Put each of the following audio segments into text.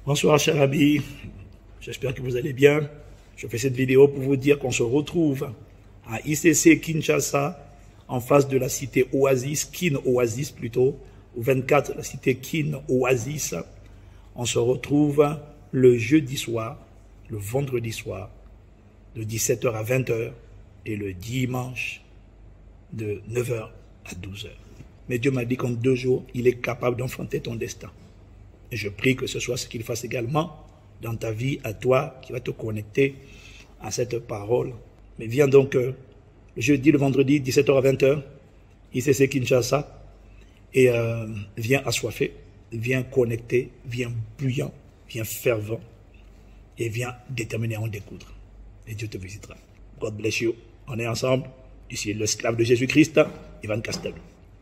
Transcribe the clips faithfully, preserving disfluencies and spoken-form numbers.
Bonsoir chers amis, j'espère que vous allez bien. Je fais cette vidéo pour vous dire qu'on se retrouve à I C C Kinshasa, en face de la cité Oasis, Kin Oasis plutôt, au vingt-quatre, la cité Kin Oasis. On se retrouve le jeudi soir, le vendredi soir, de dix-sept heures à vingt heures, et le dimanche de neuf heures à douze heures. Mais Dieu m'a dit qu'en deux jours, il est capable d'enfanter ton destin. Et je prie que ce soit ce qu'il fasse également dans ta vie, à toi, qui va te connecter à cette parole. Mais viens donc euh, le jeudi, le vendredi, dix-sept heures à vingt heures, I C C Kinshasa, et euh, viens assoiffé, viens connecté, viens bouillant, viens fervent, et viens déterminé à en découdre. Et Dieu te visitera. God bless you. On est ensemble. Ici, l'esclave de Jésus-Christ, Ivan Castel.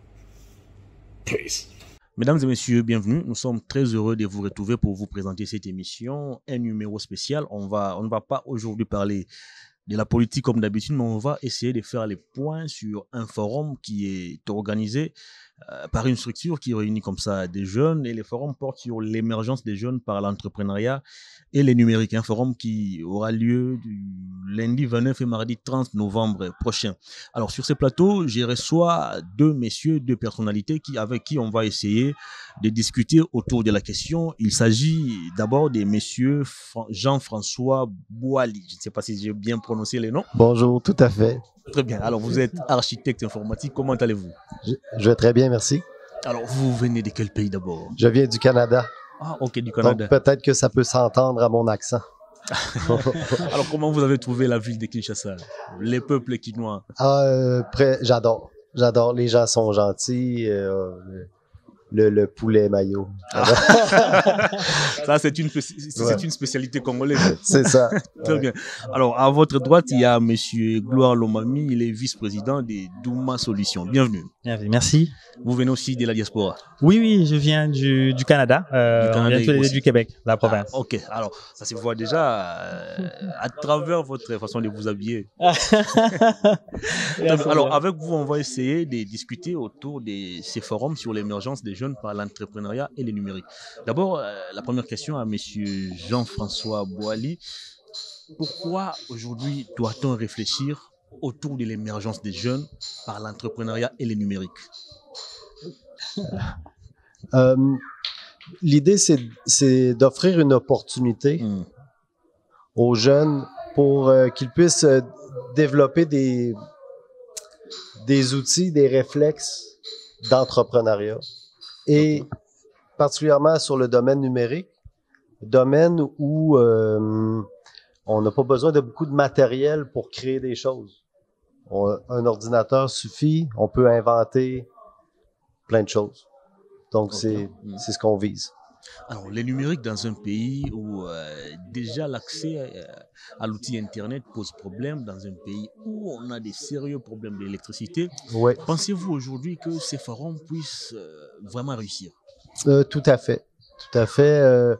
Peace. Mesdames et messieurs, bienvenue. Nous sommes très heureux de vous retrouver pour vous présenter cette émission, un numéro spécial. On va, on ne va pas aujourd'hui parler de la politique comme d'habitude, mais on va essayer de faire les points sur un forum qui est organisé euh, par une structure qui réunit comme ça des jeunes, et les forums portent sur l'émergence des jeunes par l'entrepreneuriat et les numériques. Un forum qui aura lieu du lundi vingt-neuf et mardi trente novembre prochain. Alors sur ce plateau, je reçois deux messieurs, deux personnalités qui, avec qui on va essayer de discuter autour de la question. Il s'agit d'abord des messieurs Jean-François Boali. Je ne sais pas si j'ai bien prononcé les noms. Bonjour, tout à fait. Très bien. Alors vous êtes architecte informatique. Comment allez-vous? Je, je vais très bien, merci. Alors vous venez de quel pays d'abord? Je viens du Canada. Ah, ok, du Canada. Donc peut-être que ça peut s'entendre à mon accent. Alors comment vous avez trouvé la ville de Kinshasa, les peuples quinois? Ah, euh, près, j'adore. J'adore. Les gens sont gentils. Euh, le, le poulet maillot. Ah. Ça, c'est une, c'est Ouais. une spécialité congolaise. C'est ça. Très Ouais. bien. Alors, à votre droite, il y a Monsieur Gloire Lomami, il est vice-président de Douma Solutions. Bienvenue. Bienvenue, merci. Vous venez aussi de la diaspora. Oui, oui, je viens du, du Canada. Euh, Du Canada on vient tous les deux aussi. du Québec, la province. Ah, ok, alors ça se voit déjà euh, à travers votre façon de vous habiller. Merci Alors, bien. avec vous, on va essayer de discuter autour de ces forums sur l'émergence des jeunes par l'entrepreneuriat et le numérique. D'abord, euh, la première question à Monsieur Jean-François Boali. Pourquoi aujourd'hui doit-on réfléchir autour de l'émergence des jeunes par l'entrepreneuriat et le numérique? Euh, L'idée, c'est, c'est d'offrir une opportunité Hmm. aux jeunes pour euh, qu'ils puissent euh, développer des, des outils, des réflexes d'entrepreneuriat. Et particulièrement sur le domaine numérique, domaine où euh, on n'a pas besoin de beaucoup de matériel pour créer des choses. On- un ordinateur suffit, on peut inventer plein de choses. Donc, Ok. c'est, Mm. c'est ce qu'on vise. Alors, le numérique dans un pays où euh, déjà l'accès euh, à l'outil Internet pose problème, dans un pays où on a des sérieux problèmes d'électricité, Oui, pensez-vous aujourd'hui que ces forums puissent euh, vraiment réussir? euh, tout à fait. Tout à fait. euh,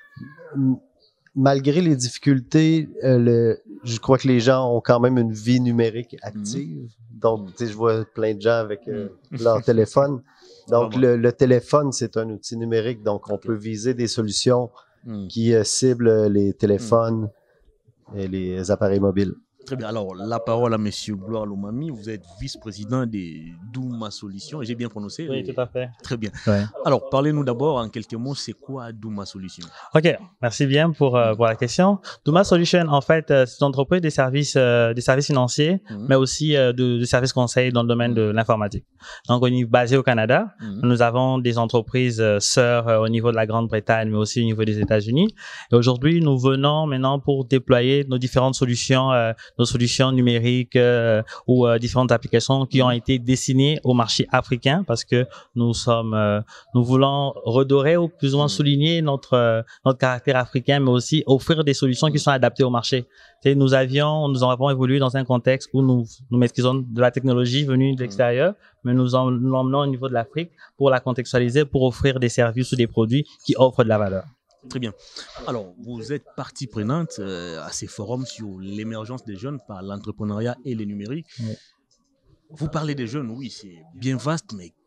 m- malgré les difficultés, euh, le, je crois que les gens ont quand même une vie numérique active. Donc, Mhm. tu sais, je vois plein de gens avec euh, leur téléphone. Donc, Vraiment. le, le téléphone, c'est un outil numérique. Donc, on Ok. peut viser des solutions Hmm. qui euh, ciblent les téléphones et les appareils mobiles. Très bien. Alors, la parole à Monsieur Gloire Lomami. Vous êtes vice-président des Douma Solutions. J'ai bien prononcé? Oui, les- tout à fait. Très bien. Ouais. Alors, parlez-nous d'abord en quelques mots, c'est quoi Douma Solutions? OK, merci bien pour, euh, pour la question. Douma Solution, en fait, euh, c'est une entreprise des services, euh, des services financiers, Mhm. mais aussi euh, de, de services conseils dans le domaine de l'informatique. Donc, on est basé au Canada. Mhm. Nous avons des entreprises euh, sœurs euh, au niveau de la Grande-Bretagne, mais aussi au niveau des États-Unis. Et aujourd'hui, nous venons maintenant pour déployer nos différentes solutions, euh, nos solutions numériques euh, ou euh, différentes applications qui ont été destinées au marché africain, parce que nous sommes, euh, nous voulons redorer ou plus ou moins souligner notre euh, notre caractère africain, mais aussi offrir des solutions qui sont adaptées au marché. Tu sais, nous avions, nous avons évolué dans un contexte où nous nous maîtrisons de la technologie venue de l'extérieur, mais nous en- nous l'emmenons au niveau de l'Afrique pour la contextualiser, pour offrir des services ou des produits qui offrent de la valeur. Très bien. Alors, vous êtes partie prenante euh, à ces forums sur l'émergence des jeunes par l'entrepreneuriat et le numérique. Oui. Vous parlez des jeunes, oui, c'est bien vaste, mais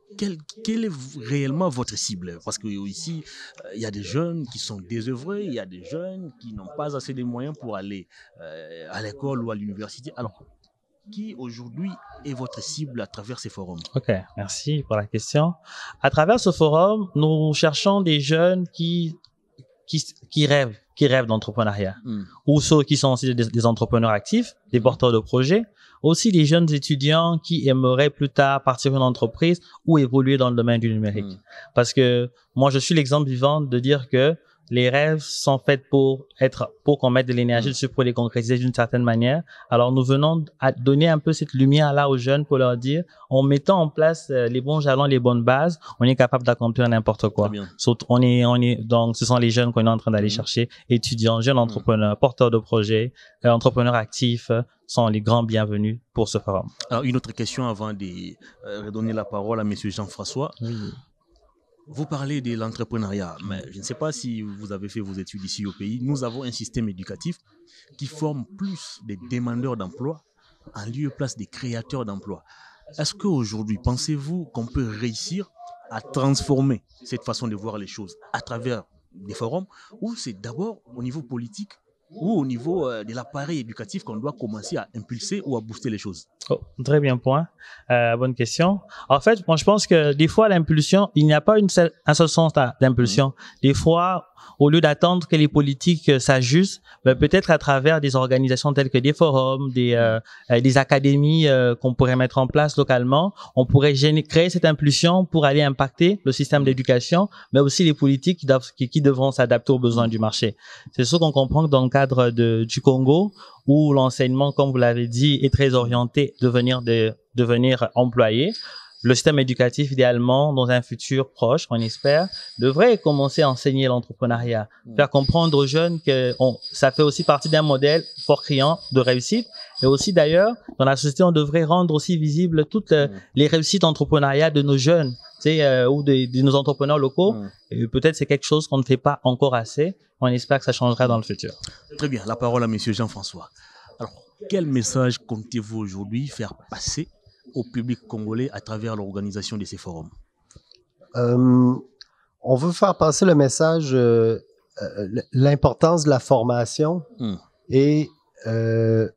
quelle, quelle est réellement votre cible? Parce que ici, euh, il y a des jeunes qui sont désœuvrés, il y a des jeunes qui n'ont pas assez de moyens pour aller euh, à l'école ou à l'université. Alors, qui aujourd'hui est votre cible à travers ces forums? Ok, merci pour la question. À travers ce forum, nous cherchons des jeunes qui qui, qui rêvent, qui rêvent d'entrepreneuriat, mm. ou ceux qui sont aussi des, des entrepreneurs actifs, des porteurs de projets, aussi des jeunes étudiants qui aimeraient plus tard partir d'une entreprise ou évoluer dans le domaine du numérique. Mm. Parce que moi, je suis l'exemple vivant de dire que les rêves sont faits pour être, pour qu'on mette de l'énergie dessus, pour les concrétiser d'une certaine manière. Alors, nous venons à donner un peu cette lumière-là aux jeunes pour leur dire, en mettant en place les bons jalons, les bonnes bases, on est capable d'accomplir n'importe quoi. Surtout, on est, on est, donc, ce sont les jeunes qu'on est en train d'aller mmh. chercher, étudiants, jeunes entrepreneurs, mmh. porteurs de projets, euh, entrepreneurs actifs, euh, sont les grands bienvenus pour ce forum. Alors, une autre question avant de euh, redonner la parole à monsieur Jean-François. Oui. Vous parlez de l'entrepreneuriat, mais je ne sais pas si vous avez fait vos études ici au pays. Nous avons un système éducatif qui forme plus des demandeurs d'emploi en lieu et place des créateurs d'emplois. Est-ce qu'aujourd'hui, pensez-vous qu'on peut réussir à transformer cette façon de voir les choses à travers des forums, ou c'est d'abord au niveau politique ou au niveau euh, de l'appareil éducatif qu'on doit commencer à impulser ou à booster les choses? Oh, très bien point. Euh, bonne question. En fait, moi, je pense que des fois, l'impulsion, il n'y a pas une seule, un seul sens d'impulsion. Mmh. Des fois, au lieu d'attendre que les politiques s'ajustent, ben, peut-être à travers des organisations telles que des forums, des, euh, des académies euh, qu'on pourrait mettre en place localement, on pourrait générer, créer cette impulsion pour aller impacter le système d'éducation, mais aussi les politiques qui, doivent, qui, qui devront s'adapter aux besoins du marché. C'est ce qu'on comprend dans le cadre de, du Congo, où l'enseignement, comme vous l'avez dit, est très orienté de devenir, de, devenir employé. Le système éducatif, idéalement, dans un futur proche, on espère, devrait commencer à enseigner l'entrepreneuriat, mmh. faire comprendre aux jeunes que on, ça fait aussi partie d'un modèle fort criant de réussite. Et aussi, d'ailleurs, dans la société, on devrait rendre aussi visible toutes mmh. les réussites entrepreneuriales de nos jeunes, tu sais, euh, ou de, de nos entrepreneurs locaux. Mmh. Et peut-être c'est quelque chose qu'on ne fait pas encore assez. On espère que ça changera dans le futur. Très bien. La parole à monsieur Jean-François. Alors, quel message comptez-vous aujourd'hui faire passer au public congolais à travers l'organisation de ces forums? Euh, on veut faire passer le message, euh, euh, l'importance de la formation mm. et euh,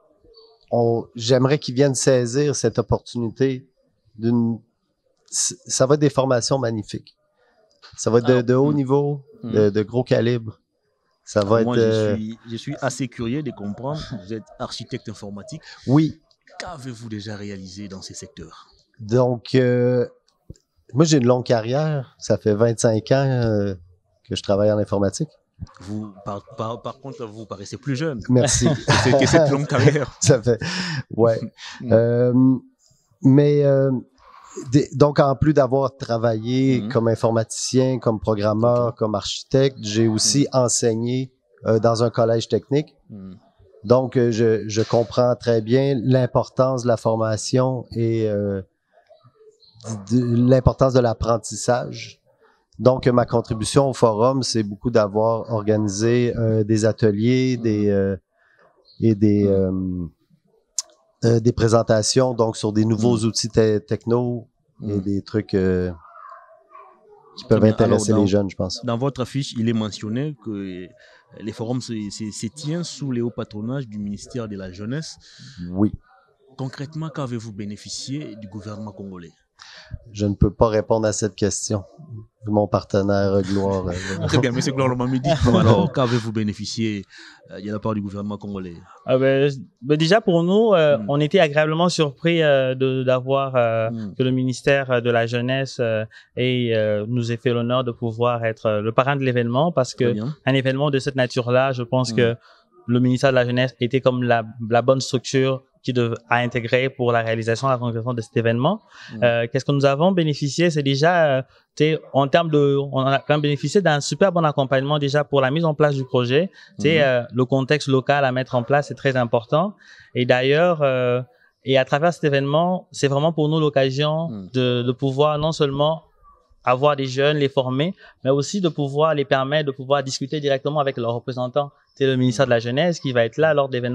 j'aimerais qu'ils viennent saisir cette opportunité d'une... Ça va être des formations magnifiques. Ça va être de, de haut mm. niveau, mm. de, de gros calibre. Ça va Moi, être... je, euh... suis, je suis assez curieux de comprendre. Vous êtes architecte informatique. Oui. Qu'avez-vous déjà réalisé dans ces secteurs? Donc, euh, moi, j'ai une longue carrière. Ça fait vingt-cinq ans euh, que je travaille en informatique. Vous, par, par, par contre, vous paraissez plus jeune. Merci. C'était cette longue carrière. Ça fait, ouais. euh, mais, euh, des, donc, en plus d'avoir travaillé mm-hmm. comme informaticien, comme programmeur, okay. comme architecte, j'ai aussi mm-hmm. enseigné euh, dans un collège technique. Mm-hmm. Donc, je, je comprends très bien l'importance de la formation et euh, l'importance de l'apprentissage. Donc, ma contribution au forum, c'est beaucoup d'avoir organisé euh, des ateliers, des euh, et des euh, euh, des présentations donc sur des nouveaux mmh. outils te techno mmh. et des trucs euh, qui peuvent bien, intéresser alors, dans, les jeunes, je pense. Dans votre affiche, il est mentionné que les forums se, se, se tiennent sous le haut patronage du ministère de la Jeunesse. Oui. Concrètement, qu'avez-vous bénéficié du gouvernement congolais? Je ne peux pas répondre à cette question. Mon partenaire Gloire. Euh, Très bien, M. Gloire Lomamidi. Alors, qu'avez-vous bénéficié euh, de la part du gouvernement congolais? Ah ben, ben déjà pour nous, euh, mm. on était agréablement surpris euh, d'avoir euh, mm. que le ministère de la Jeunesse euh, et euh, nous ait fait l'honneur de pouvoir être le parrain de l'événement, parce que un événement de cette nature-là, je pense mm. que le ministère de la Jeunesse était comme la, la bonne structure qui devait à intégrer pour la réalisation, la concrétisation de cet événement. Mmh. Euh, Qu'est-ce que nous avons bénéficié? C'est déjà, euh, en termes de, on a quand même bénéficié d'un super bon accompagnement déjà pour la mise en place du projet. Mmh. Euh, le contexte local à mettre en place est très important. Et d'ailleurs, euh, et à travers cet événement, c'est vraiment pour nous l'occasion mmh. de, de pouvoir non seulement avoir des jeunes, les former, mais aussi de pouvoir les permettre de pouvoir discuter directement avec leurs représentants. C'est le ministère de la Jeunesse qui va être là lors d'événements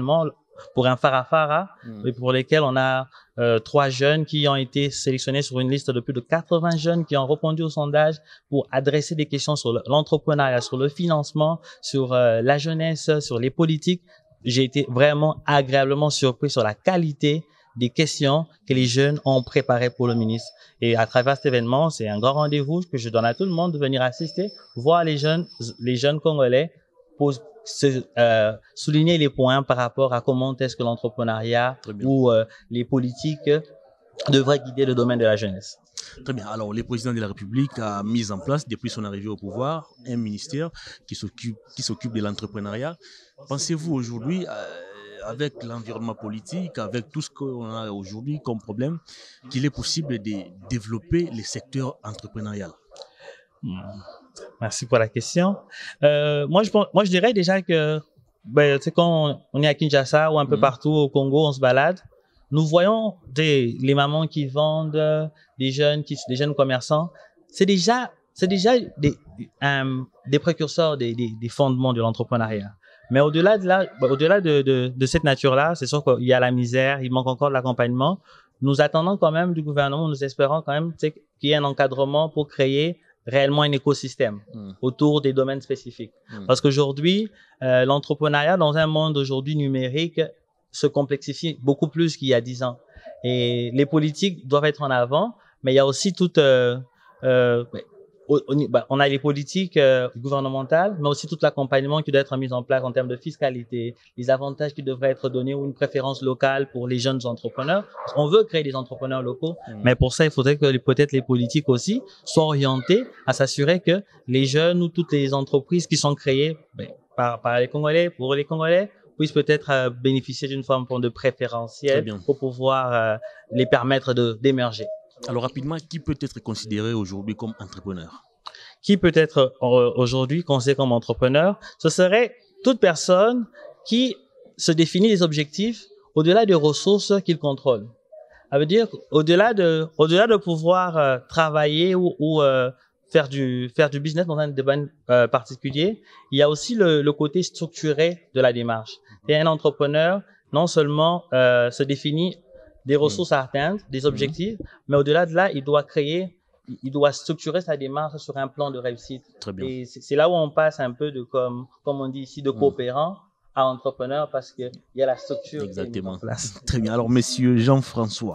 pour un farafara, Mm. et pour lesquels on a euh, trois jeunes qui ont été sélectionnés sur une liste de plus de quatre-vingts jeunes qui ont répondu au sondage pour adresser des questions sur le- l'entrepreneuriat, sur le financement, sur euh, la jeunesse, sur les politiques. J'ai été vraiment agréablement surpris sur la qualité des questions que les jeunes ont préparées pour le ministre. Et à travers cet événement, c'est un grand rendez-vous que je donne à tout le monde de venir assister, voir les jeunes, les jeunes Congolais pour se, euh, souligner les points par rapport à comment est-ce que l'entrepreneuriat Très bien. ou euh, les politiques devraient guider le domaine de la jeunesse. Très bien. Alors, le président de la République a mis en place, depuis son arrivée au pouvoir, un ministère qui s'occupe, qui s'occupe de l'entrepreneuriat. Pensez-vous aujourd'hui, euh, avec l'environnement politique, avec tout ce qu'on a aujourd'hui comme problème, qu'il est possible de développer le secteur entrepreneurial? Hmm. Merci pour la question. Euh, moi, je pense, moi, je dirais déjà que, ben, tu sais, quand on, on est à Kinshasa ou un peu Mhm. partout au Congo, on se balade, nous voyons des, les mamans qui vendent, euh, des jeunes qui, des jeunes commerçants. C'est déjà, c'est déjà des, euh, des précurseurs des, des, des fondements de l'entrepreneuriat. Mais au-delà de là, au-delà de, de, de cette nature-là, c'est sûr qu'il y a la misère, il manque encore de l'accompagnement. Nous attendons quand même du gouvernement, nous espérons quand même, tu sais, qu'il y ait un encadrement pour créer réellement un écosystème Mm. autour des domaines spécifiques. Mm. Parce qu'aujourd'hui, euh, l'entrepreneuriat dans un monde aujourd'hui numérique se complexifie beaucoup plus qu'il y a dix ans. Et les politiques doivent être en avant, mais il y a aussi toute... Euh, euh, au, au, bah, on a les politiques euh, gouvernementales, mais aussi tout l'accompagnement qui doit être mis en place en termes de fiscalité, les avantages qui devraient être donnés ou une préférence locale pour les jeunes entrepreneurs. On veut créer des entrepreneurs locaux, Mm. mais pour ça, il faudrait que les- peut-être les politiques aussi soient orientés à s'assurer que les jeunes ou toutes les entreprises qui sont créées ben, par, par les Congolais, pour les Congolais, puissent peut-être euh, bénéficier d'une forme de Très préférentiel bien. pour pouvoir euh, les permettre de d'émerger. Alors, rapidement, qui peut être considéré aujourd'hui comme entrepreneur? Qui peut être euh, aujourd'hui considéré comme entrepreneur? Ce serait toute personne qui se définit des objectifs au-delà des ressources qu'il contrôle. Ça veut dire au-delà de, au-delà de pouvoir euh, travailler ou, ou euh, faire du faire du business dans un domaine euh, particulier, il y a aussi le, le côté structuré de la démarche. Et un entrepreneur non seulement euh, se définit des ressources à atteindre, des objectifs, mais au-delà de là, il doit créer, il doit structurer sa démarche sur un plan de réussite. Très bien. Et c'est c'est là où on passe un peu de comme comme on dit ici de coopérant à entrepreneur parce que il y a la structure qui est mise Exactement. en place. Très bien. Alors, monsieur Jean-François,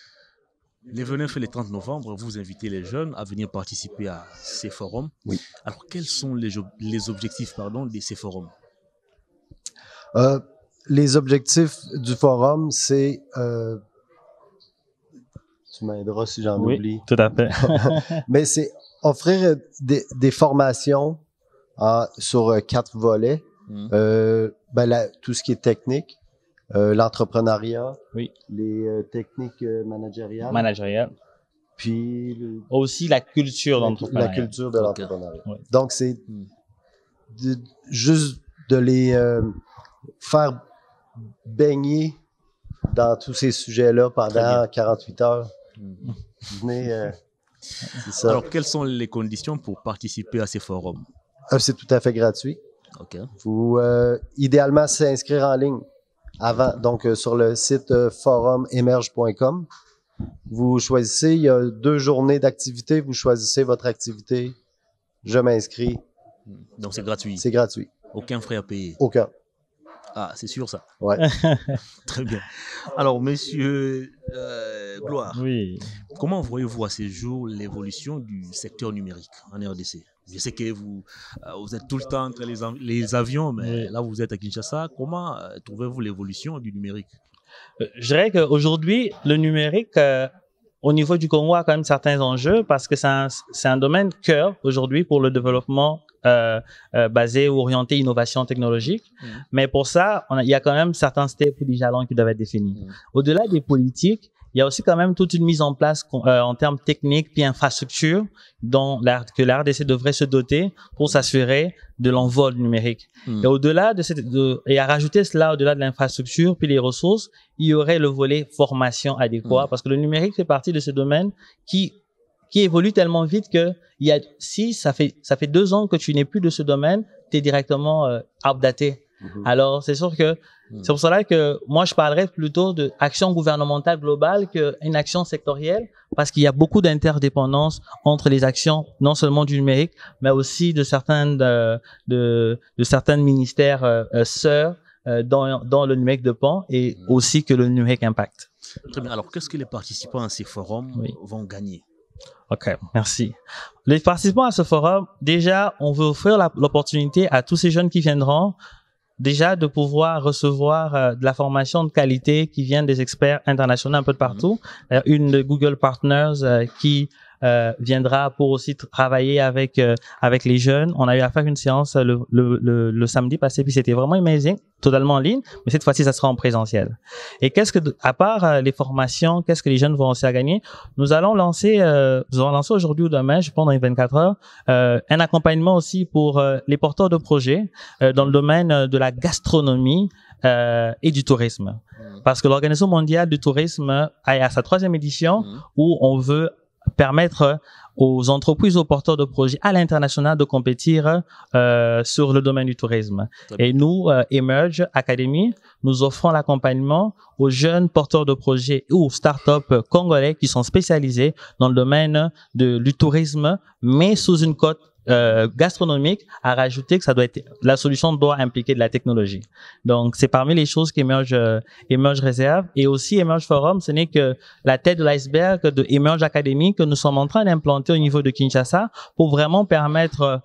le vingt-neuf et le trente novembre, vous invitez les jeunes à venir participer à ces forums. Oui. Alors, quels sont les, ob- les objectifs pardon, de ces forums? Euh, les objectifs du forum, c'est... euh, tu m'aideras si j'en oublie. tout à fait. Mais c'est offrir des, des formations en- sur euh, quatre volets. Mm. Euh, ben, la- tout ce qui est technique, euh, l'entrepreneuriat, Oui. les euh, techniques euh, managériales, Managérial. puis le- Aussi la culture la, d'entrepreneuriat. la culture de Ok. l'entrepreneuriat. Ouais. Donc, c'est Mm. de- juste de les euh, faire baigner dans tous ces sujets-là Très pendant bien. quarante-huit heures. Mm. Venez, euh, c'est ça. Alors, quelles sont les conditions pour participer à ces forums? Euh, c'est tout à fait gratuit. Ok. Vous, euh, idéalement, s'inscrire en ligne avant, donc euh, sur le site euh, forum émerge point com. Vous choisissez, il y a deux journées d'activité, vous choisissez votre activité. Je m'inscris, Donc, c'est gratuit. c'est gratuit. Aucun frais à payer. Aucun. Ah, c'est sûr ça. Ouais. Très bien. Alors, monsieur euh, Gloire, Oui. comment voyez-vous à ces jours l'évolution du secteur numérique en R D C? Je sais que vous, euh, vous êtes tout le temps entre les, av- les avions, mais Oui. là, vous êtes à Kinshasa. Comment euh, trouvez-vous l'évolution du numérique? Euh, Je dirais qu'aujourd'hui, le numérique, euh, au niveau du Congo, a quand même certains enjeux parce que c'est un, c'est un domaine cœur aujourd'hui pour le développement euh, euh, basé ou orienté innovation technologique. Mhm. Mais pour ça, on a- il y a quand même certains steps ou des jalons qui doivent être définis. Mhm. Au-delà des politiques, il y a aussi quand même toute une mise en place con- euh, en termes techniques puis infrastructures dont la, que la R D C devrait se doter pour s'assurer de l'envol numérique. Mhm. Et au-delà de cette, de, et à rajouter cela au-delà de l'infrastructure puis les ressources, il y aurait le volet formation adéquat Mhm. parce que le numérique fait partie de ce domaine qui qui évolue tellement vite que il y a si ça fait ça fait deux ans que tu n'es plus de ce domaine, tu es directement euh, outdaté. Mm-hmm. Alors, c'est sûr que mm-hmm. c'est pour cela que moi, je parlerais plutôt d'action gouvernementale globale qu'une action sectorielle, parce qu'il y a beaucoup d'interdépendance entre les actions, non seulement du numérique, mais aussi de certains, de, de, de certains ministères euh, euh, sœurs euh, dans, dans le numérique de Pan et mm-hmm. aussi que le numérique impacte. Très bien. Alors, qu'est-ce que les participants à ces forums oui. vont gagner? OK, merci. Les participants à ce forum, déjà, on veut offrir l'opportunité à tous ces jeunes qui viendront, déjà de pouvoir recevoir euh, de la formation de qualité qui vient des experts internationaux un peu de partout. Mm-hmm. Une de Google Partners euh, qui euh, viendra pour aussi travailler avec euh, avec les jeunes. On a eu à faire une séance le, le, le, le samedi passé, puis c'était vraiment amazing, totalement en ligne, mais cette fois-ci, ça sera en présentiel. Et qu'est-ce que, à part euh, les formations, qu'est-ce que les jeunes vont aussi à gagner? Nous allons lancer, euh, nous allons lancer aujourd'hui ou demain, je pense dans les vingt-quatre heures, euh, un accompagnement aussi pour euh, les porteurs de projets euh, dans le domaine de la gastronomie euh, et du tourisme. Mmh. Parce que l'Organisation mondiale du tourisme a à sa troisième édition mmh. où on veut permettre aux entreprises, aux porteurs de projets à l'international de compétir euh, sur le domaine du tourisme. Et nous, euh, Emerge Academy, nous offrons l'accompagnement aux jeunes porteurs de projets ou start-up congolais qui sont spécialisés dans le domaine de, du tourisme, mais sous une cote Euh, gastronomique, à rajouter que ça doit être, la solution doit impliquer de la technologie. Donc, c'est parmi les choses qu'Emerge euh, Emerge réserve. Et aussi, Emerge Forum, ce n'est que la tête de l'iceberg de Emerge Academy que nous sommes en train d'implanter au niveau de Kinshasa pour vraiment permettre euh,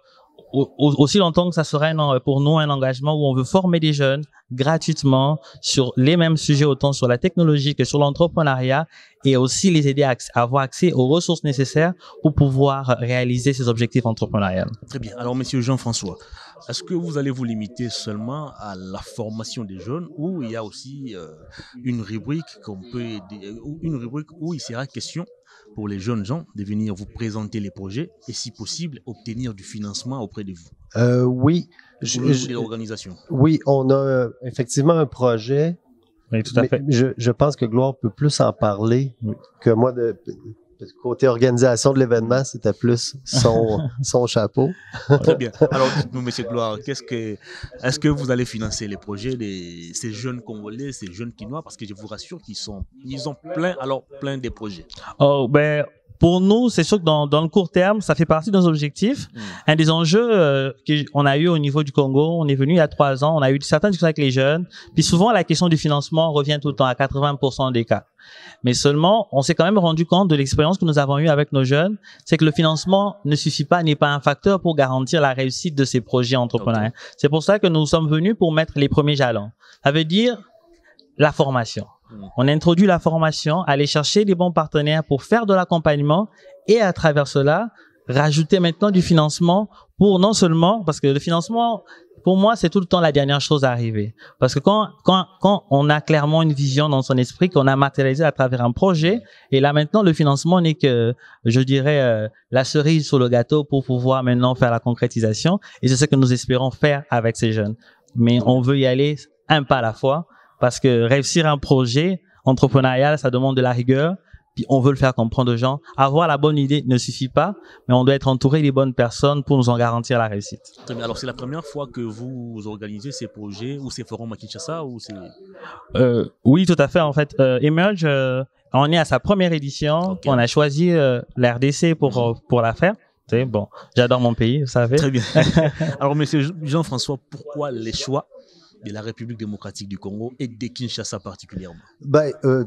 aussi longtemps que ça sera un, pour nous un engagement où on veut former des jeunes gratuitement sur les mêmes sujets, autant sur la technologie que sur l'entrepreneuriat, et aussi les aider à, à avoir accès aux ressources nécessaires pour pouvoir réaliser ces objectifs entrepreneuriaux. Très bien. Alors, monsieur Jean-François, est-ce que vous allez vous limiter seulement à la formation des jeunes, ou il y a aussi euh, une rubrique qu'on peut, une rubrique où il sera question pour les jeunes gens de venir vous présenter les projets et, si possible, obtenir du financement auprès de vous? Euh, oui. Je, je, l'organisation. Oui, on a euh, effectivement un projet. Oui, tout à mais fait. Je, je pense que Gloire peut plus en parler oui. que moi. De, de côté organisation de l'événement, c'était plus son, son chapeau. Très bien. Alors, dites-nous, monsieur Gloire, qu'est-ce que, est-ce que vous allez financer les projets de ces jeunes Congolais, ces jeunes Quinois? Parce que je vous rassure qu'ils sont, ils ont plein, alors plein des projets. Oh, ben, pour nous, c'est sûr que dans, dans le court terme, ça fait partie de nos objectifs. Mmh. Un des enjeux euh, qu'on a eu au niveau du Congo, on est venu il y a trois ans, on a eu certaines discussions avec les jeunes, puis souvent la question du financement revient tout le temps à quatre-vingts pour cent des cas. Mais seulement, on s'est quand même rendu compte de l'expérience que nous avons eue avec nos jeunes, c'est que le financement ne suffit pas, n'est pas un facteur pour garantir la réussite de ces projets entrepreneuriaux. Okay. C'est pour ça que nous sommes venus pour mettre les premiers jalons. Ça veut dire la formation. On introduit la formation, aller chercher les bons partenaires pour faire de l'accompagnement et à travers cela, rajouter maintenant du financement pour non seulement, parce que le financement, pour moi, c'est tout le temps la dernière chose à arriver. Parce que quand, quand, quand on a clairement une vision dans son esprit, qu'on a matérialisé à travers un projet, et là maintenant, le financement n'est que, je dirais, euh, la cerise sur le gâteau pour pouvoir maintenant faire la concrétisation. Et c'est ce que nous espérons faire avec ces jeunes. Mais on veut y aller un pas à la fois. Parce que réussir un projet entrepreneurial, ça demande de la rigueur, puis on veut le faire comprendre aux gens. Avoir la bonne idée ne suffit pas, mais on doit être entouré des bonnes personnes pour nous en garantir la réussite. Alors, c'est la première fois que vous organisez ces projets ou ces forums à Kinshasa ou c'est... Euh, oui, tout à fait. En fait, euh, Emerge, euh, on est à sa première édition. Okay. On a choisi euh, l'R D C pour, euh, pour la faire. C'est bon, j'adore mon pays, vous savez. Très bien. Alors, monsieur Jean-François, pourquoi les choix de la République démocratique du Congo et de Kinshasa particulièrement? Ben, euh,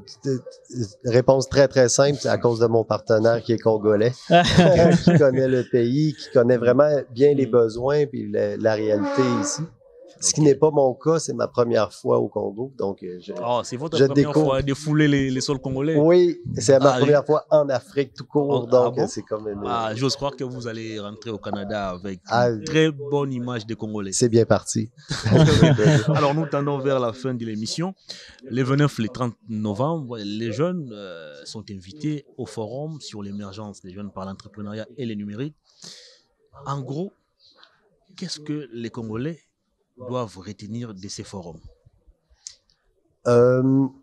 réponse très très simple, c'est à cause de mon partenaire qui est congolais, qui connaît le pays, qui connaît vraiment bien les besoins et la, la réalité ici. Ce qui n'est pas mon cas, c'est ma première fois au Congo, donc je, oh, c'est votre je première découvre... fois de fouler les, les sols congolais? Oui, c'est ma ah, première je... fois en Afrique tout court, oh, donc ah bon? c'est comme une... Ah, j'ose croire que vous allez rentrer au Canada avec ah, une très bonne image des Congolais. C'est bien parti. Alors, nous tendons vers la fin de l'émission. Les vingt-neuf et les trente novembre, les jeunes euh, sont invités au forum sur l'émergence des jeunes par l'entrepreneuriat et les numériques. En gros, qu'est-ce que les Congolais doivent retenir de ces forums? Euh,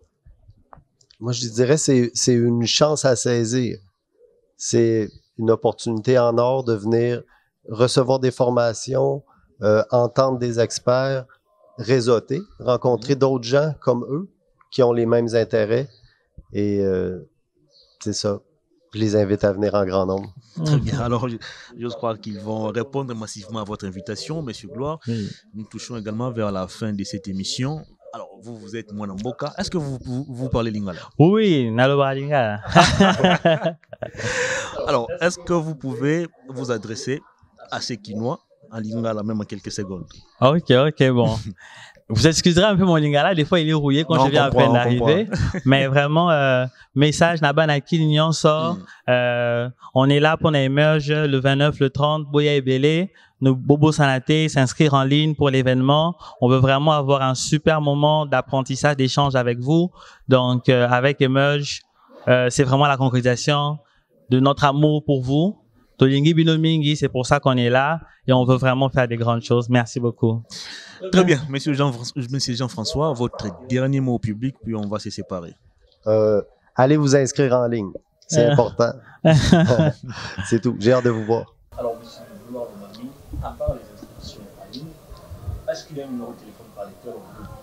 moi, je dirais que c'est une chance à saisir. C'est une opportunité en or de venir recevoir des formations, euh, entendre des experts réseauter, rencontrer d'autres gens comme eux qui ont les mêmes intérêts. Et euh, c'est ça. Je les invite à venir en grand nombre. Très bien. Alors, je, je crois qu'ils vont répondre massivement à votre invitation, Monsieur Gloire. Oui. Nous touchons également vers la fin de cette émission. Alors, vous, vous êtes Mwanamboka. Est-ce que vous, vous, vous parlez lingala? Oui, naloba lingala. Alors, est-ce que vous pouvez vous adresser à ces Kinois en lingala même en quelques secondes? Ok, ok, bon. Vous excuserez un peu mon lingala, des fois il est rouillé quand non, je viens à peine d'arriver. Mais vraiment, euh, message Nabanaki Lignon sort. Mm. Euh, on est là pour l'émerge le vingt-neuf, le trente, Boya et Belé. Nos Bobo Sanaté, s'inscrire en ligne pour l'événement. On veut vraiment avoir un super moment d'apprentissage, d'échange avec vous. Donc, euh, avec Emerge, euh, c'est vraiment la concrétisation de notre amour pour vous. Tolingi Binomingi, c'est pour ça qu'on est là et on veut vraiment faire des grandes choses. Merci beaucoup. Très bien. Monsieur Jean-François, Monsieur Jean-François, votre dernier mot au public, puis on va se séparer. Euh, allez vous inscrire en ligne. C'est euh. important. C'est tout. J'ai hâte de vous voir. Alors, monsieur Gloire Lomami, à part les inscriptions en ligne, est-ce qu'il y a un numéro de téléphone par lequel on peut...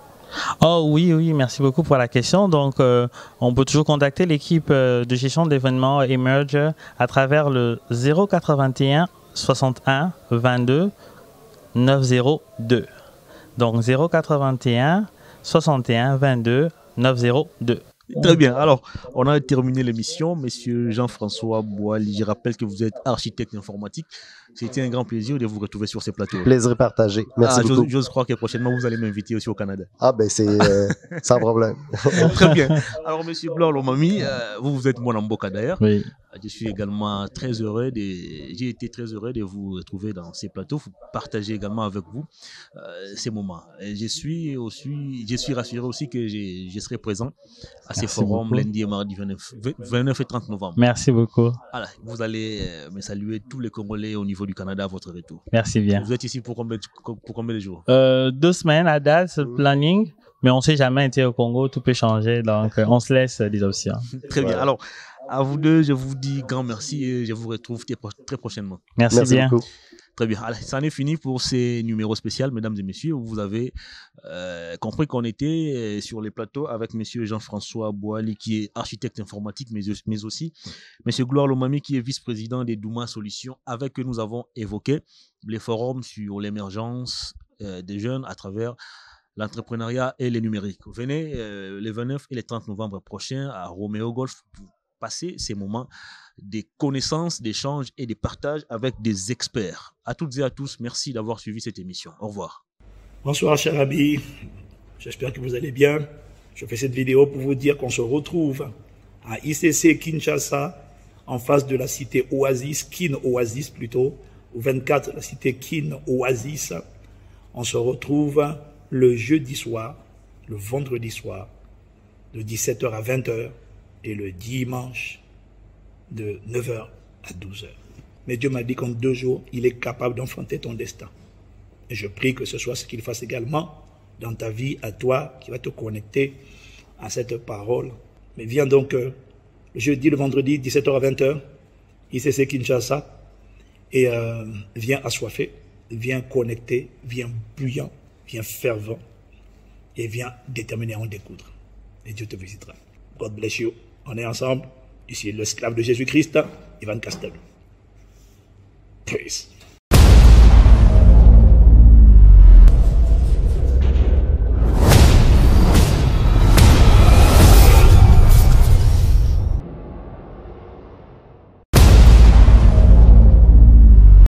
Oh oui, oui, merci beaucoup pour la question. Donc, euh, on peut toujours contacter l'équipe euh, de gestion d'événements Emerge à travers le zéro quatre-vingt-un soixante et un vingt-deux neuf zéro deux. Donc, zéro quatre-vingt-un soixante et un vingt-deux neuf zéro deux. Très bien. Alors, on a terminé l'émission. Monsieur Jean-François Boali, je rappelle que vous êtes architecte informatique. C'était un grand plaisir de vous retrouver sur ces plateaux. Plaisir partagé. Merci ah, beaucoup. J'ose croire que prochainement, vous allez m'inviter aussi au Canada. Ah ben, c'est euh, sans problème. Très bien. Alors, monsieur Gloire Lomami, euh, vous, vous êtes Mwanamboka d'ailleurs. Oui. Je suis également très heureux de, j'ai été très heureux de vous retrouver dans ces plateaux, vous partager également avec vous euh, ces moments. Et je suis aussi, je suis rassuré aussi que je, je serai présent à ces Merci forums beaucoup. Lundi et mardi vingt-neuf et trente novembre. Merci beaucoup. Voilà, vous allez euh, me saluer tous les Congolais au niveau du Canada à votre retour. Merci bien. Vous êtes ici pour combien, pour combien de jours? euh, Deux semaines à date, ce planning. Mais on ne sait jamais été au Congo, tout peut changer, donc on se laisse des options. Très bien. Alors, à vous deux, je vous dis grand merci et je vous retrouve très prochainement. Merci, merci bien. Beaucoup. Très bien. Alors, ça en est fini pour ces numéros spéciaux, mesdames et messieurs. Vous avez euh, compris qu'on était sur les plateaux avec monsieur Jean-François Boali, qui est architecte informatique, mais, mais aussi monsieur Gloire Lomami, qui est vice-président des Douma Solutions, avec que nous avons évoqué les forums sur l'émergence euh, des jeunes à travers l'entrepreneuriat et les numériques. Venez euh, les vingt-neuf et les trente novembre prochains à Roméo Golf pour passer ces moments des connaissances, d'échanges et de partages avec des experts. À toutes et à tous, merci d'avoir suivi cette émission. Au revoir. Bonsoir, cher ami. J'espère que vous allez bien. Je fais cette vidéo pour vous dire qu'on se retrouve à I C C Kinshasa, en face de la cité Oasis, Kin Oasis plutôt, au vingt-quatre, la cité Kin Oasis. On se retrouve le jeudi soir, le vendredi soir, de dix-sept heures à vingt heures, et le dimanche, de neuf heures à douze heures. Mais Dieu m'a dit qu'en deux jours, il est capable d'enfanter ton destin. Et je prie que ce soit ce qu'il fasse également dans ta vie, à toi, qui va te connecter à cette parole. Mais viens donc euh, le jeudi, le vendredi, dix-sept heures à vingt heures, I C C Kinshasa, et euh, viens assoiffé, viens connecté, viens bouillant, viens fervent, et viens déterminé à en découdre. Et Dieu te visitera. God bless you. On est ensemble. Ici, l'esclave de Jésus-Christ, Ivan Castel. Peace.